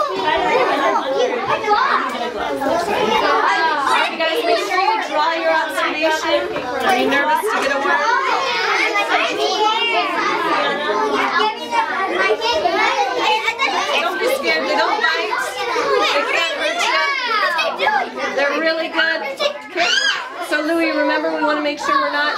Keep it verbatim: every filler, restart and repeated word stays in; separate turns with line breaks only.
You guys make sure you draw your observation. Are you nervous to get a word? Don't be scared. They don't bite. They can't hurt you. They're really good. Okay. So Louie, remember we want to make sure we're not